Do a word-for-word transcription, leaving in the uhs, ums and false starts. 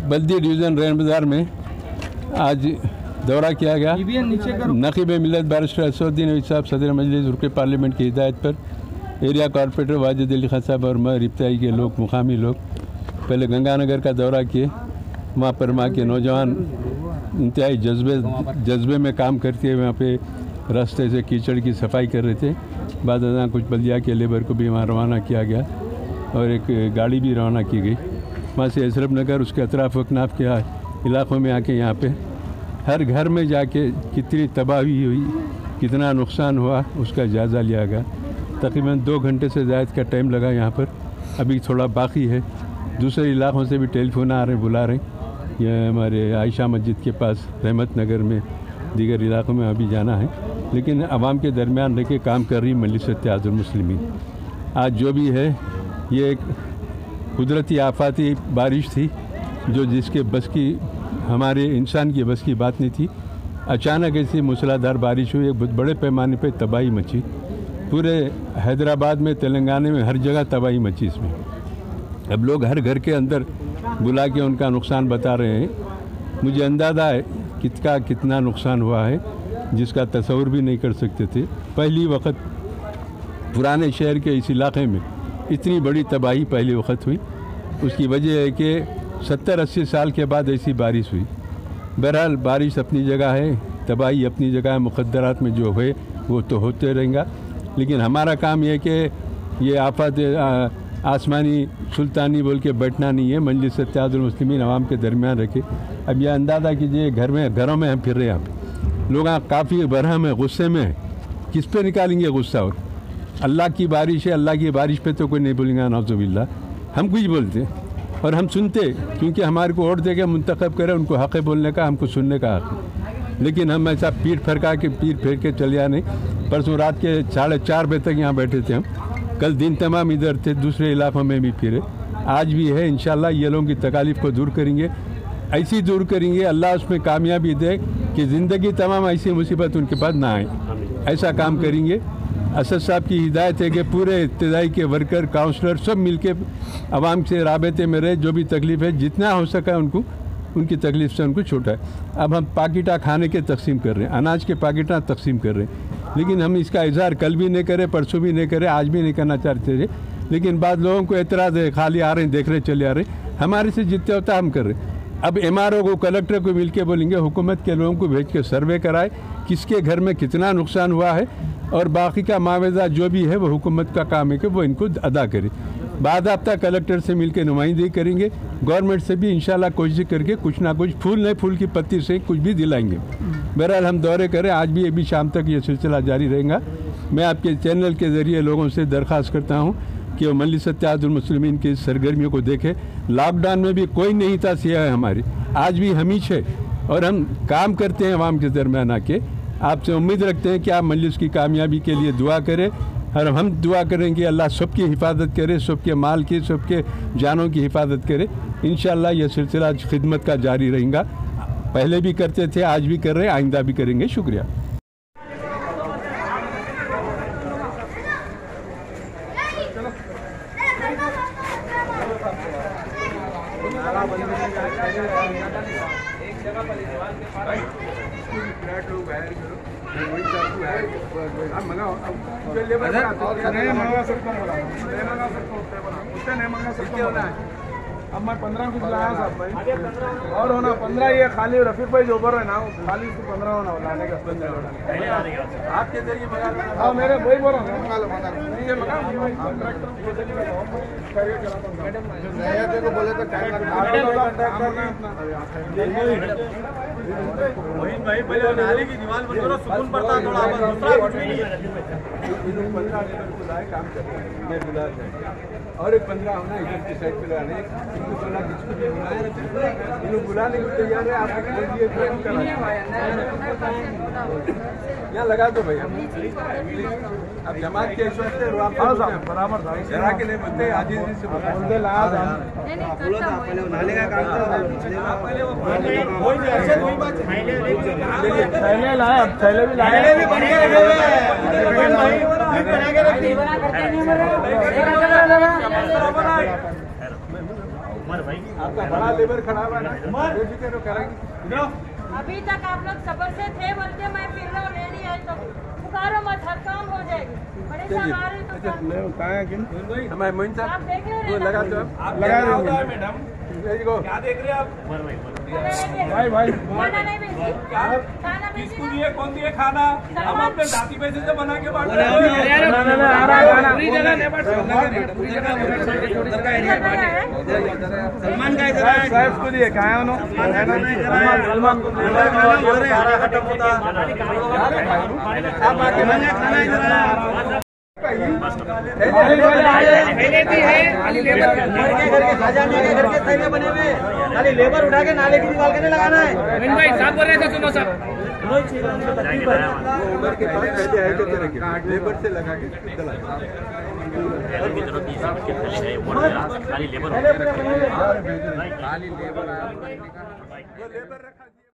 बल्दी division रैन बाज़ार में आज दौरा किया गया। नकीब मिल्लत बैरिस्टर असदुद्दीन अवीद साहब सदर मजलिस रुकन पार्लियामेंट की हिदायत पर एरिया कॉरपोरेटर वाजिद अली खान साहब और मैं रिफ्ताई के लोग मुकामी लोग पहले गंगानगर का दौरा किए। वहाँ पर वहाँ के नौजवान इंतहाई जज्बे जज्बे में काम करते हुए वहाँ पे रास्ते से कीचड़ की सफाई कर रहे थे। बाद में कुछ बल्दिया के लेबर को भी वहाँ रवाना किया गया और एक गाड़ी भी रवाना की गई। वहाँ से अशरफ नगर उसके अतराफ वकनाफ के इलाक़ों में आके यहाँ पे हर घर में जाके कितनी तबाही हुई, कितना नुकसान हुआ, उसका जायज़ा लिया गया। तकरीबन दो घंटे से ज़्यादा का टाइम लगा यहाँ पर, अभी थोड़ा बाकी है। दूसरे इलाक़ों से भी टेलीफोन आ रहे हैं, बुला रहे हैं। ये हमारे आयशा मस्जिद के पास रहमत नगर में, दीगर इलाक़ों में अभी जाना है, लेकिन आवाम के दरमियान रह के काम कर रही मजलिस इत्तेहादुल मुस्लिमीन। आज जो भी है ये एक कुदरती आफाती बारिश थी जो जिसके बस की, हमारे इंसान की बस की बात नहीं थी। अचानक ऐसी मूसलाधार बारिश हुई, एक बहुत बड़े पैमाने पे तबाही मची। पूरे हैदराबाद में, तेलंगाना में हर जगह तबाही मची इसमें। अब लोग हर घर के अंदर बुला के उनका नुकसान बता रहे हैं। मुझे अंदाज़ा है कितना कितना नुकसान हुआ है जिसका तस्वुर भी नहीं कर सकते थे। पहली वक्त पुराने शहर के इस इलाक़े में इतनी बड़ी तबाही पहली वक्त हुई। उसकी वजह है कि सत्तर अस्सी साल के बाद ऐसी बारिश हुई। बहरहाल बारिश अपनी जगह है, तबाही अपनी जगह है, मुक़द्दरात में जो है वो तो होते रहेगा। लेकिन हमारा काम यह है कि ये आफत आसमानी सुल्तानी बोल के बैठना नहीं है। मजलिस इत्तेहादुल मुस्लिमीन अवाम के दरमियान रखे। अब यह अंदाज़ा कीजिए घर में घरों में हम फिर रहे हैं, यहाँ लोग काफ़ी बरहम है, गुस्से में है। किस पे निकालेंगे गुस्सा? और अल्लाह की बारिश है, अल्लाह की बारिश पे तो कोई नहीं बोलेंगे नाउज़ुबिल्लाह। हम कुछ बोलते और हम सुनते, क्योंकि हमारे को वोट देके मुंतखब करे, उनको हक़ है बोलने का, हमको सुनने का हक़ है। लेकिन हम ऐसा पीठ फरका के पीठ फेर के चले आए नहीं। परसों रात के साढ़े चार बजे तक यहाँ बैठे थे हम। कल दिन तमाम इधर थे, दूसरे इलाक़ों में भी फिरे, आज भी है। इंशाअल्लाह ये लोगों की तकालीफ़ को दूर करेंगे, ऐसी दूर करेंगे अल्लाह उसमें कामयाबी दे कि ज़िंदगी तमाम ऐसी मुसीबत उनके पास ना आए, ऐसा काम करेंगे। असद साहब की हिदायत है कि पूरे इब्तिदाई के वर्कर, काउंसलर सब मिल के आवाम से राबते में रहे। जो भी तकलीफ़ है जितना हो सका उनको, उनकी तकलीफ़ से उनको छोटा है। अब हम पाकिटा खाने के तकसीम कर रहे हैं, अनाज के पाकिटा तकसीम कर रहे हैं। लेकिन हम इसका इजहार कल भी नहीं करे, परसों भी नहीं करे, आज भी नहीं करना चाहते थे। लेकिन बाद लोगों को एतराज़ है, खाली आ रहे हैं, देख रहे चले आ रहे हैं। हमारे से जितने होता हम कर रहे हैं। अब एम आर ओ को, कलेक्टर को मिल के बोलेंगे हुकूमत के लोगों को भेज के सर्वे कराए किसके घर में कितना नुकसान हुआ है, और बाकी का मुआवजा जो भी है वो हुकूमत का काम है कि वो इनको अदा करे। बाद हफ्ता कलेक्टर से मिल के नुमाइंदगी करेंगे, गवर्नमेंट से भी इंशाल्लाह कोशिश करके कुछ ना कुछ, फूल नहीं फूल की पत्ती से कुछ भी दिलाएंगे। बहरहाल हम दौरे करें, आज भी अभी शाम तक ये सिलसिला जारी रहेगा। मैं आपके चैनल के ज़रिए लोगों से दरख्वास्त करता हूँ कि वो मजलिस इत्तेहादुल मुस्लिमीन की सरगर्मियों को देखें। लॉकडाउन में भी कोई नहीं था सिया है हमारी, आज भी हम ही है, और हम काम करते हैं अवाम के दरमियान आके। आपसे उम्मीद रखते हैं कि आप मजलिस की कामयाबी के लिए दुआ करें, और हम दुआ करेंगे अल्लाह सबकी हिफाजत करे, सबके माल की, सबके जानों की हिफाजत करे। इंशाअल्लाह यह सिलसिला खिदमत का जारी रहेगा। पहले भी करते थे, आज भी कर रहे हैं, आइंदा भी करेंगे। शुक्रिया। अब मैं पंद्रह कुछ लाया साहब भाई, और होना पंद्रह, ये खाली रफीक भाई जो ऊपर है ना, खाली इसको पंद्रह होना लाने का आपके जरिए मंगा लो। हाँ मेरे वही बोल रहा हूँ, मंगा लो मंगा लो को बोले तो टाइम भाई पहले नाली की दीवार बन करो, सुकून पड़ता है थोड़ा, दूसरा कुछ भी नहीं है। पंद्रह काम करते हैं और एक पंद्रह होना इधर की साइड पे लगाने, इनको सोलह किसको भी बुलाए रहते हैं, इनको बुलाने को तैयार है। आप यहाँ लगा दो भैया, अब जमात के हिसाब से बराबर जरा के नहीं बोलते, आजीज से बोलते लगा नाले का काम थैले लाए, अब थैले भी लाए भी बना के आपका बड़ा लेबर खड़ा हुआ है ना, बेफिक्र हो करेंगे। अभी तक आप लोग सबर से थे, बल्कि मैं फिर रहा हूँ, लेडी आई तो पुकारो मत, हर काम हो जाएगी। बड़े साहब आ रहे तो क्या? हमारे मोइन आप साहब देख रहे वो हो लगा तो आप लगा क्या होता है देंगे मैडम? देखो क्या देख रहे हैं आप? भाई भाई खाना नहीं भेजी, क्या? खाना भेजी किसको ना? दिए? कौन दिए खाना? हम अपने जाति पैसे से बना के बांट रहे हैं। पूरी जगह लेबर पूरी जगह उधर का एरिया सलमान का इधर है साहब को दिए कहाँ है उन्होंने सलमान आप आके खाना इधर है पहले भी है खाली लेबर घर के थैले बने हुए, खाली लेबर उठा के नाले की दीवार के लगाना है। भाई साहब बोल रहे थे, सुनो साहब उम्र के पास पहले है के तरह के लेबर से लगा के चला खाली लेबर खाली लेबर